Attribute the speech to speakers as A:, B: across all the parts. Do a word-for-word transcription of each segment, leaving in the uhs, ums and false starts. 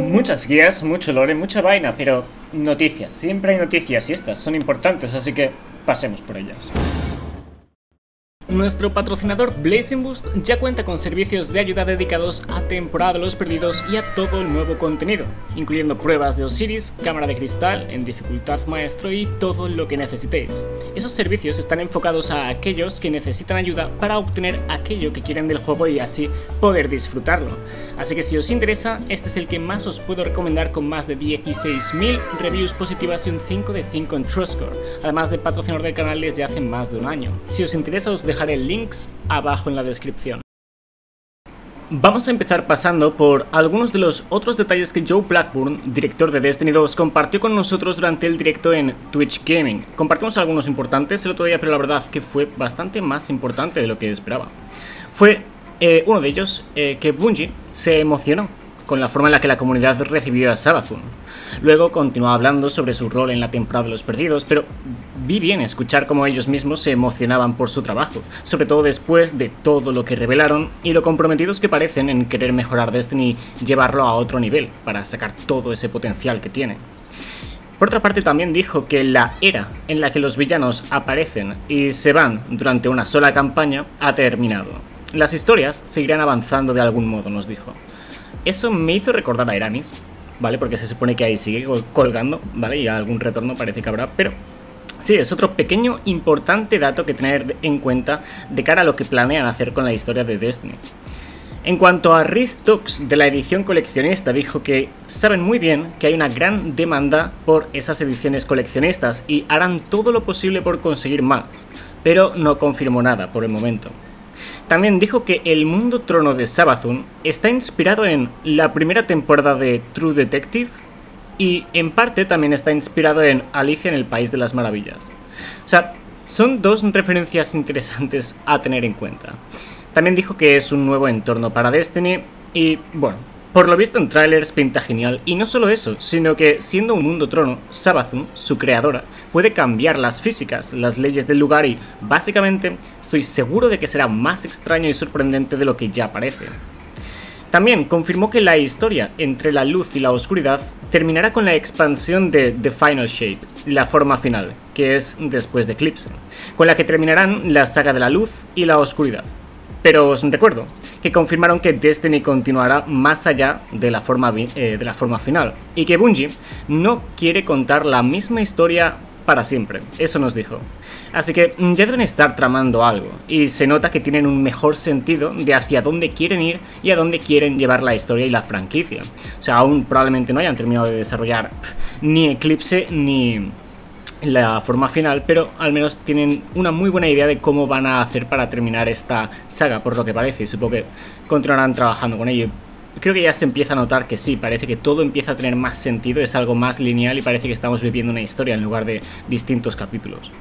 A: muchas guías, mucho lore, mucha vaina, pero noticias, siempre hay noticias y estas son importantes, así que pasemos por ellas. Nuestro patrocinador Blazing Boost ya cuenta con servicios de ayuda dedicados a Temporada de los Perdidos y a todo el nuevo contenido, incluyendo pruebas de Osiris, cámara de cristal, en dificultad maestro y todo lo que necesitéis. Esos servicios están enfocados a aquellos que necesitan ayuda para obtener aquello que quieren del juego y así poder disfrutarlo. Así que si os interesa, este es el que más os puedo recomendar, con más de dieciséis mil reviews positivas y un cinco de cinco en TrustScore, además de patrocinador del canal desde hace más de un año. Si os interesa, os dejaré links abajo en la descripción. Vamos a empezar pasando por algunos de los otros detalles que Joe Blackburn, director de Destiny dos, compartió con nosotros durante el directo en Twitch Gaming. Compartimos algunos importantes el otro día, pero la verdad que fue bastante más importante de lo que esperaba. Fue eh, uno de ellos eh, que Bungie se emocionó con la forma en la que la comunidad recibió a Savathûn. Luego continuó hablando sobre su rol en la temporada de los perdidos, pero vi bien escuchar cómo ellos mismos se emocionaban por su trabajo, sobre todo después de todo lo que revelaron y lo comprometidos que parecen en querer mejorar Destiny y llevarlo a otro nivel para sacar todo ese potencial que tiene. Por otra parte, también dijo que la era en la que los villanos aparecen y se van durante una sola campaña ha terminado. Las historias seguirán avanzando de algún modo, nos dijo. Eso me hizo recordar a Eramis, ¿vale? Porque se supone que ahí sigue colgando, ¿vale? Y algún retorno parece que habrá, pero sí, es otro pequeño importante dato que tener en cuenta de cara a lo que planean hacer con la historia de Destiny. En cuanto a Rhys Tox de la edición coleccionista, dijo que saben muy bien que hay una gran demanda por esas ediciones coleccionistas y harán todo lo posible por conseguir más, pero no confirmó nada por el momento. También dijo que el mundo trono de Savathûn está inspirado en la primera temporada de True Detective y en parte también está inspirado en Alicia en el País de las Maravillas. O sea, son dos referencias interesantes a tener en cuenta. También dijo que es un nuevo entorno para Destiny y, bueno, por lo visto en trailers pinta genial, y no solo eso, sino que siendo un mundo trono, Savathûn, su creadora, puede cambiar las físicas, las leyes del lugar y, básicamente, estoy seguro de que será más extraño y sorprendente de lo que ya parece. También confirmó que la historia entre la luz y la oscuridad terminará con la expansión de The Final Shape, la forma final, que es después de Eclipse, con la que terminarán la saga de la luz y la oscuridad. Pero os recuerdo que confirmaron que Destiny continuará más allá de la forma, eh, de la forma final, y que Bungie no quiere contar la misma historia para siempre, eso nos dijo. Así que ya deben estar tramando algo, y se nota que tienen un mejor sentido de hacia dónde quieren ir y a dónde quieren llevar la historia y la franquicia. O sea, aún probablemente no hayan terminado de desarrollar pff, ni Eclipse ni la forma final, pero al menos tienen una muy buena idea de cómo van a hacer para terminar esta saga, por lo que parece, y supongo que continuarán trabajando con ello. Creo que ya se empieza a notar que sí, parece que todo empieza a tener más sentido, es algo más lineal y parece que estamos viviendo una historia en lugar de distintos capítulos.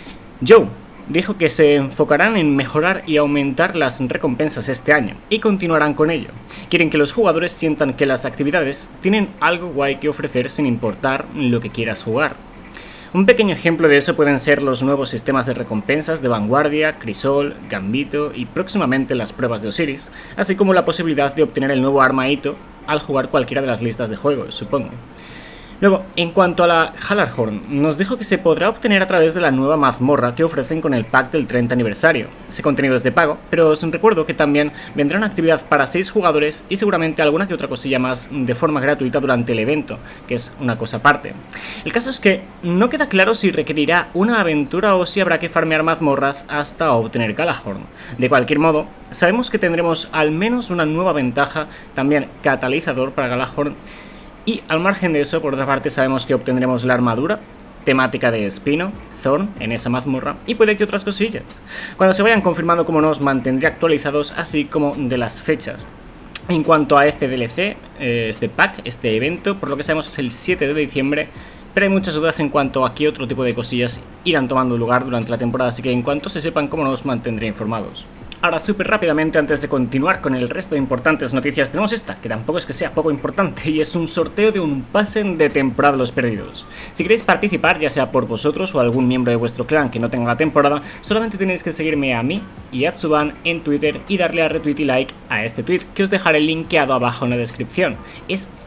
A: Joe dijo que se enfocarán en mejorar y aumentar las recompensas este año, y continuarán con ello. Quieren que los jugadores sientan que las actividades tienen algo guay que ofrecer sin importar lo que quieras jugar. Un pequeño ejemplo de eso pueden ser los nuevos sistemas de recompensas de Vanguardia, Crisol, Gambito y próximamente las pruebas de Osiris, así como la posibilidad de obtener el nuevo arma Ito al jugar cualquiera de las listas de juegos, supongo. Luego, en cuanto a la Gjallarhorn, nos dijo que se podrá obtener a través de la nueva mazmorra que ofrecen con el pack del treinta aniversario. Ese contenido es de pago, pero os recuerdo que también vendrá una actividad para seis jugadores y seguramente alguna que otra cosilla más de forma gratuita durante el evento, que es una cosa aparte. El caso es que no queda claro si requerirá una aventura o si habrá que farmear mazmorras hasta obtener Gjallarhorn. De cualquier modo, sabemos que tendremos al menos una nueva ventaja, también catalizador para Gjallarhorn. Y al margen de eso, por otra parte, sabemos que obtendremos la armadura temática de Espino, Thorn, en esa mazmorra, y puede que otras cosillas. Cuando se vayan confirmando, como no, os mantendré actualizados, así como de las fechas. En cuanto a este D L C, eh, este pack, este evento, por lo que sabemos es el siete de diciembre, pero hay muchas dudas en cuanto a qué otro tipo de cosillas irán tomando lugar durante la temporada, así que en cuanto se sepan, como no, os mantendré informados. Ahora, súper rápidamente, antes de continuar con el resto de importantes noticias, tenemos esta, que tampoco es que sea poco importante, y es un sorteo de un pase de temporada de los perdidos. Si queréis participar, ya sea por vosotros o algún miembro de vuestro clan que no tenga la temporada, solamente tenéis que seguirme a mí y a Tsuban en Twitter y darle a retweet y like a este tweet, que os dejaré linkeado abajo en la descripción. Es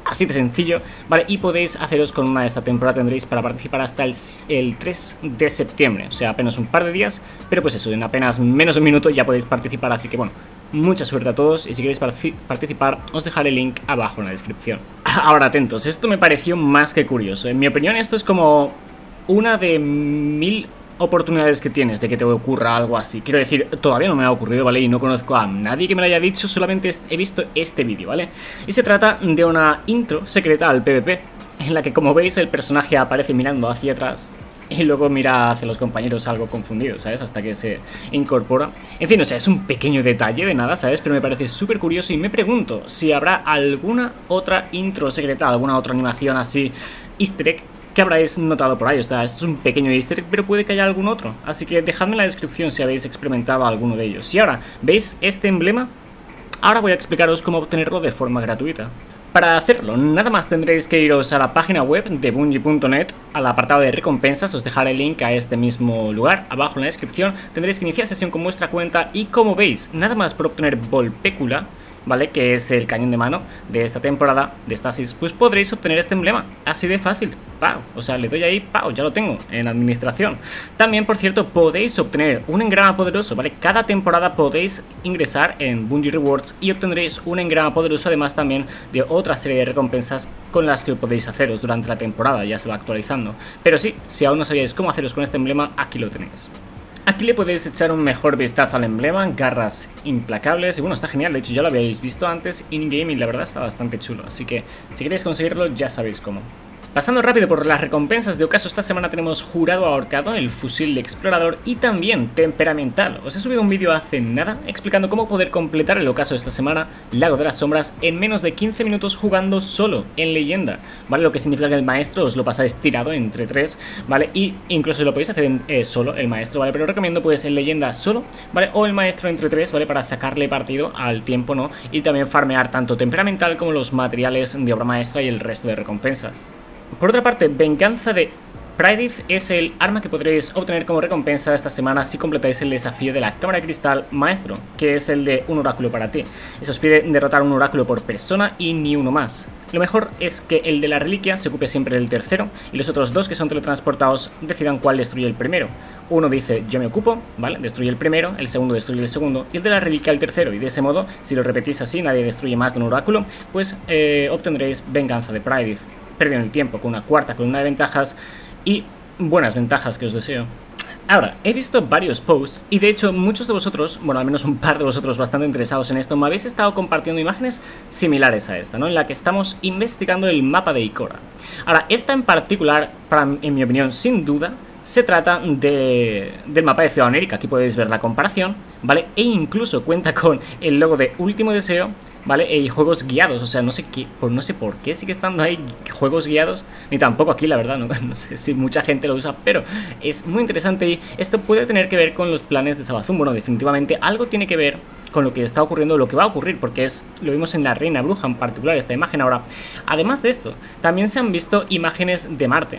A: Así de sencillo, ¿vale? Y podéis haceros con una de esta temporada, tendréis para participar hasta el, el tres de septiembre, o sea, apenas un par de días, pero pues eso, en apenas menos de un minuto ya podéis participar, así que bueno, mucha suerte a todos y si queréis participar os dejaré el link abajo en la descripción. Ahora atentos, esto me pareció más que curioso, en mi opinión esto es como una de mil oportunidades que tienes de que te ocurra algo así. Quiero decir, todavía no me ha ocurrido, ¿vale? Y no conozco a nadie que me lo haya dicho, solamente he visto este vídeo, ¿vale? Y se trata de una intro secreta al PvP, en la que como veis el personaje aparece mirando hacia atrás y luego mira hacia los compañeros algo confundido, ¿sabes? Hasta que se incorpora. En fin, o sea, es un pequeño detalle de nada, ¿sabes? Pero me parece súper curioso y me pregunto si habrá alguna otra intro secreta, alguna otra animación así, easter egg, que habréis notado por ahí. O sea, esto es un pequeño easter egg, pero puede que haya algún otro. Así que dejadme en la descripción si habéis experimentado alguno de ellos. Y ahora, ¿veis este emblema? Ahora voy a explicaros cómo obtenerlo de forma gratuita. Para hacerlo, nada más tendréis que iros a la página web de Bungie punto net, al apartado de recompensas, os dejaré el link a este mismo lugar, abajo en la descripción. Tendréis que iniciar sesión con vuestra cuenta y como veis, nada más por obtener Volpecula, ¿vale? Que es el cañón de mano de esta temporada de Stasis, pues podréis obtener este emblema, así de fácil, ¡pau! O sea, le doy ahí, ¡pau! Ya lo tengo en administración. También, por cierto, podéis obtener un engrama poderoso, ¿vale? Cada temporada podéis ingresar en Bungie Rewards y obtendréis un engrama poderoso, además también de otra serie de recompensas con las que podéis haceros durante la temporada, ya se va actualizando. Pero sí, si aún no sabíais cómo haceros con este emblema, aquí lo tenéis. Aquí le podéis echar un mejor vistazo al emblema, garras implacables y bueno, está genial, de hecho ya lo habéis visto antes in-game y la verdad está bastante chulo, así que si queréis conseguirlo ya sabéis cómo. Pasando rápido por las recompensas de ocaso, esta semana tenemos Jurado Ahorcado, el fusil de explorador y también Temperamental. Os he subido un vídeo hace nada explicando cómo poder completar el ocaso de esta semana, Lago de las Sombras, en menos de quince minutos jugando solo en leyenda, ¿vale? Lo que significa que el maestro os lo pasáis tirado entre tres, ¿vale? Y incluso lo podéis hacer en, eh, solo, el maestro, ¿vale? Pero recomiendo pues en leyenda solo, ¿vale? O el maestro entre tres, ¿vale? Para sacarle partido al tiempo, ¿no? Y también farmear tanto Temperamental como los materiales de obra maestra y el resto de recompensas. Por otra parte, Venganza de Praedith es el arma que podréis obtener como recompensa esta semana si completáis el desafío de la Cámara de Cristal Maestro, que es el de un oráculo para ti. Eso os pide derrotar un oráculo por persona y ni uno más. Lo mejor es que el de la reliquia se ocupe siempre del tercero y los otros dos que son teletransportados decidan cuál destruye el primero. Uno dice yo me ocupo, ¿vale? Destruye el primero, el segundo destruye el segundo y el de la reliquia el tercero, y de ese modo, si lo repetís así, nadie destruye más de un oráculo, pues eh, obtendréis Venganza de Praedith. Perdiendo el tiempo con una cuarta columna de ventajas y buenas ventajas que os deseo. Ahora, he visto varios posts y de hecho muchos de vosotros, bueno, al menos un par de vosotros bastante interesados en esto, me habéis estado compartiendo imágenes similares a esta, ¿no? En la que estamos investigando el mapa de Ikora. Ahora, esta en particular, para, en mi opinión, sin duda, se trata de, del mapa de Ciudad Onérica. Aquí podéis ver la comparación, ¿vale? E incluso cuenta con el logo de Último Deseo, ¿vale? Y juegos guiados, o sea, no sé qué, por, no sé por qué sigue estando ahí juegos guiados, ni tampoco aquí, la verdad, no, no sé si mucha gente lo usa, pero es muy interesante y esto puede tener que ver con los planes de Savathûn. Bueno, definitivamente algo tiene que ver con lo que está ocurriendo, lo que va a ocurrir, porque es lo vimos en la Reina Bruja en particular, esta imagen. Ahora, además de esto, también se han visto imágenes de Marte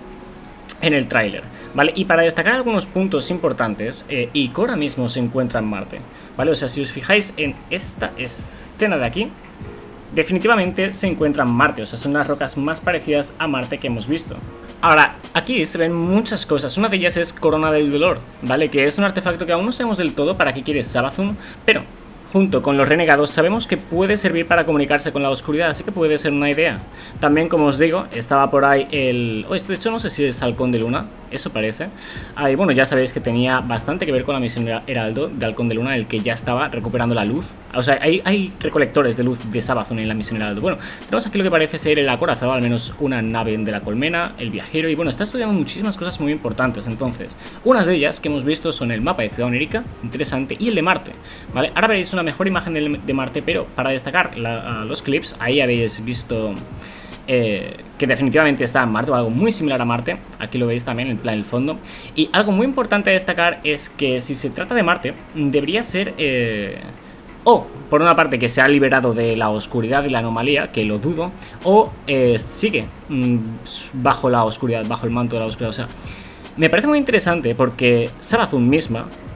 A: en el tráiler, ¿vale? Y para destacar algunos puntos importantes, eh, Ikora mismo se encuentra en Marte, ¿vale? O sea, si os fijáis en esta escena de aquí, definitivamente se encuentra en Marte, o sea, son las rocas más parecidas a Marte que hemos visto. Ahora, aquí se ven muchas cosas, una de ellas es Corona del Dolor, ¿vale? Que es un artefacto que aún no sabemos del todo para qué quiere Savathûn, pero junto con los renegados sabemos que puede servir para comunicarse con la oscuridad, así que puede ser una idea. También, como os digo, estaba por ahí el... Oh, esto de hecho no sé si es Halcón de Luna, eso parece. Ahí, bueno, ya sabéis que tenía bastante que ver con la misión Heraldo de Halcón de Luna, el que ya estaba recuperando la luz. O sea, hay, hay recolectores de luz de Savathûn en la misión Heraldo. Bueno, tenemos aquí lo que parece ser el acorazado, al menos una nave de la colmena, el viajero, y bueno, está estudiando muchísimas cosas muy importantes. Entonces, unas de ellas que hemos visto son el mapa de Ciudad Onérica, interesante, y el de Marte, ¿vale? Ahora veréis una mejor imagen de, de Marte, pero para destacar la, los clips, ahí habéis visto eh, que definitivamente está en Marte, o algo muy similar a Marte. Aquí lo veis también en plan el fondo. Y algo muy importante a destacar es que si se trata de Marte, debería ser eh, o, por una parte, que se ha liberado de la oscuridad y la anomalía, que lo dudo, o eh, sigue mmm, bajo la oscuridad, bajo el manto de la oscuridad. O sea, me parece muy interesante porque Savathûn misma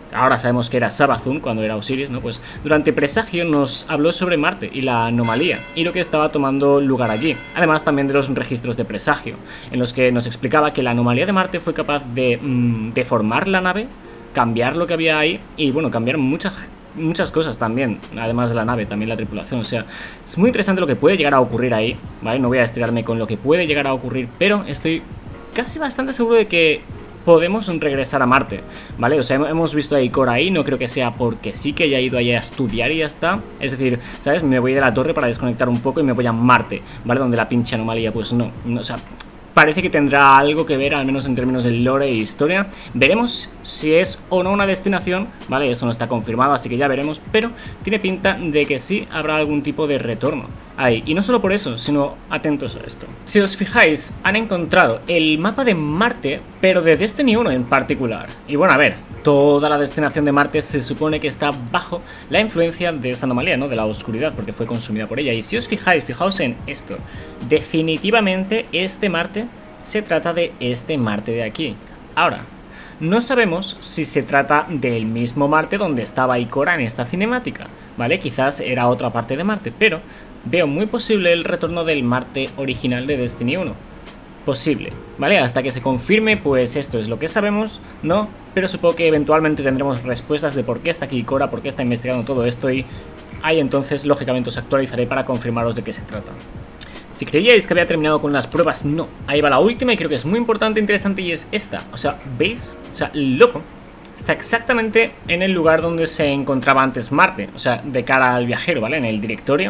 A: ahora sabemos que era Savathûn cuando era Osiris, ¿no? Pues durante Presagio nos habló sobre Marte y la anomalía y lo que estaba tomando lugar allí. Además también de los registros de Presagio, en los que nos explicaba que la anomalía de Marte fue capaz de mmm, deformar la nave, cambiar lo que había ahí y, bueno, cambiar muchas, muchas cosas también, además de la nave, también la tripulación. O sea, es muy interesante lo que puede llegar a ocurrir ahí, ¿vale? No voy a estirarme con lo que puede llegar a ocurrir, pero estoy casi bastante seguro de que podemos regresar a Marte, ¿vale? O sea, hemos visto a Ikora ahí, no creo que sea porque sí que haya ido ahí a estudiar y ya está. Es decir, ¿sabes? Me voy de la torre para desconectar un poco y me voy a Marte, ¿vale? Donde la pinche anomalía, pues no, no o sea, parece que tendrá algo que ver, al menos en términos de lore e historia. Veremos si es o no una destinación, ¿vale? Eso no está confirmado, así que ya veremos, pero tiene pinta de que sí habrá algún tipo de retorno ahí. Y no solo por eso, sino atentos a esto. Si os fijáis, han encontrado el mapa de Marte, pero de Destiny uno en particular. Y bueno, a ver, toda la destinación de Marte se supone que está bajo la influencia de esa anomalía, ¿no? De la oscuridad, porque fue consumida por ella. Y si os fijáis, fijaos en esto. Definitivamente este Marte se trata de este Marte de aquí. Ahora, no sabemos si se trata del mismo Marte donde estaba Ikora en esta cinemática, ¿vale? Quizás era otra parte de Marte, pero veo muy posible el retorno del Marte original de Destiny uno. Posible, ¿vale? Hasta que se confirme, pues esto es lo que sabemos, ¿no? Pero supongo que eventualmente tendremos respuestas de por qué está aquí Ikora, por qué está investigando todo esto y ahí entonces, lógicamente, os actualizaré para confirmaros de qué se trata. Si creíais que había terminado con las pruebas, no. Ahí va la última y creo que es muy importante e interesante y es esta. O sea, ¿veis? O sea, loco. Está exactamente en el lugar donde se encontraba antes Marte. O sea, de cara al viajero, ¿vale? En el directorio.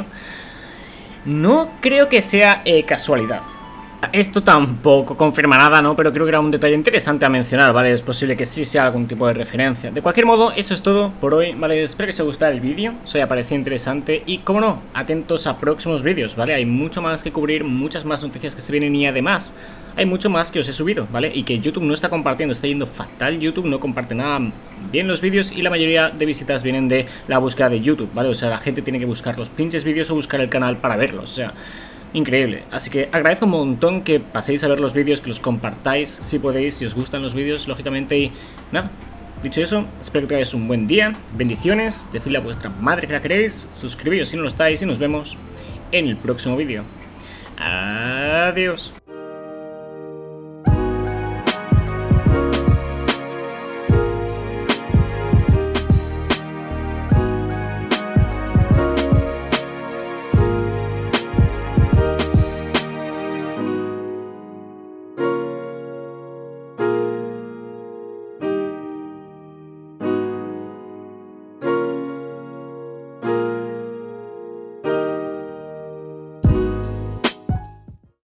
A: No creo que sea eh, casualidad. Esto tampoco confirma nada, ¿no? Pero creo que era un detalle interesante a mencionar, ¿vale? Es posible que sí sea algún tipo de referencia. De cualquier modo, eso es todo por hoy, ¿vale? Espero que os haya gustado el vídeo, os haya parecido interesante y, como no, atentos a próximos vídeos, ¿vale? Hay mucho más que cubrir, muchas más noticias que se vienen y además hay mucho más que os he subido, ¿vale? Y que YouTube no está compartiendo, está yendo fatal YouTube, no comparte nada bien los vídeos y la mayoría de visitas vienen de la búsqueda de YouTube, ¿vale? O sea, la gente tiene que buscar los pinches vídeos o buscar el canal para verlos, o sea... Increíble, así que agradezco un montón que paséis a ver los vídeos, que los compartáis si podéis, si os gustan los vídeos, lógicamente. Y nada, dicho eso, espero que tengáis un buen día, bendiciones, decidle a vuestra madre que la queréis, suscribíos si no lo estáis y nos vemos en el próximo vídeo. Adiós.